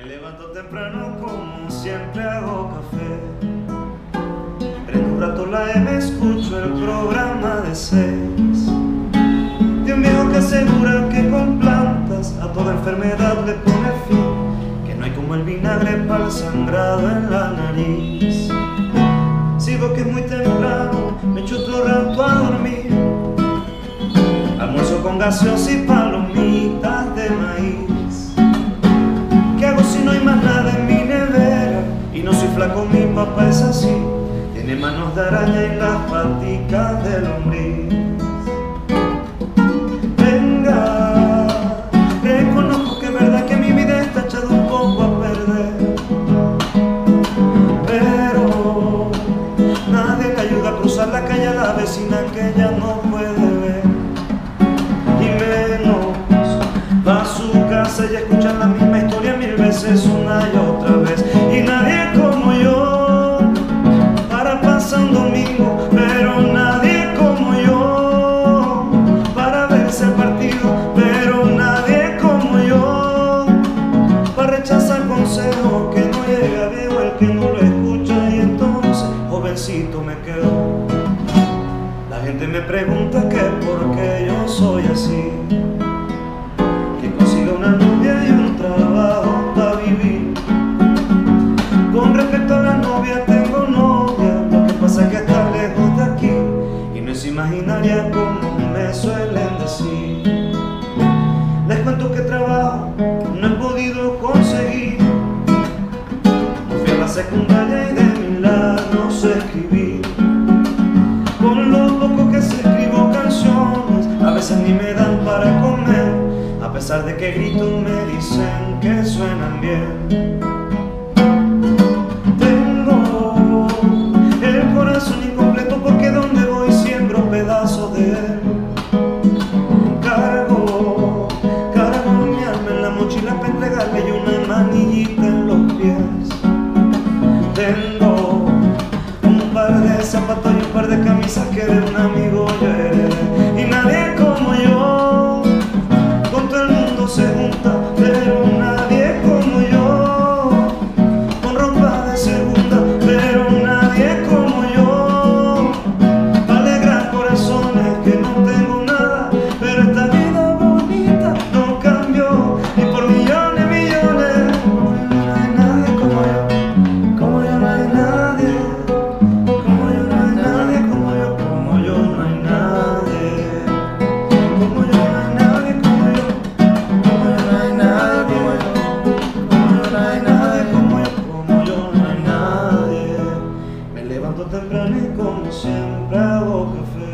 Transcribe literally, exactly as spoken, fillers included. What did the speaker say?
levanto temprano como siempre hago café. Prendo un rato la M, escucho el programa de seis de un viejo que asegura que con plantas a toda enfermedad le pone fin, que no hay como el vinagre para el sangrado en la nariz. Sigo que es muy temprano, me echo otro rato a dormir. Almuerzo con gaseosa y palomitas de maíz. ¿Qué hago si no hay más nada en mi nevera? Y no soy flaco, mi papá es así. Tiene manos de araña y las paticas de lombriz. Venga, reconozco que es verdad que mi vida está echada un poco a perder, pero nadie le ayuda a cruzar la calle a la vecina que ella no puede ver. Y menos va a su casa y escucha la misma historia mil veces una y otra vez. Y nadie como yo para pasar un domingo, pero nadie como yo para verse el partido, pero nadie como yo para rechazar consejos que no llega viejo el que no lo escucha. Y entonces jovencito me quedo. La gente me pregunta que por qué yo soy así, que consiga una novia y un trabajo para vivir. Con respecto a la novia, tengo novia, lo que pasa es que está lejos de aquí y no es imaginaria como me suelen decir. Les cuento que trabajo no he podido conseguir. No fui a la secundaria y de milagro sé escribir. Con lo poco que sé escribo canciones, a veces ni me dan para comer. A pesar de que grito me dicen que suenan bien. Tengo el corazón incompleto porque donde voy siembro pedazos de él. Cargo, cargo mi alma en la mochila para entregarle y una manillita en los pies. Tengo un par de zapatos y un par de camisas que de un amigo yo heredé. Y nadie como yo con todo el mundo se junta, pero nadie como yo con ropa de segunda, pero nadie como yo para alegrar corazones que no tengo nada. Pero esta vida bonita no cambió ni por millones, millones. No hay nadie como yo, como yo no hay nadie, como yo no hay nadie, como yo, como yo no hay nadie, como yo no hay nadie, como yo, como yo no hay nadie, como yo no hay nadie, como yo, como yo no hay nadie. Me levanto temprano y como siempre hago café.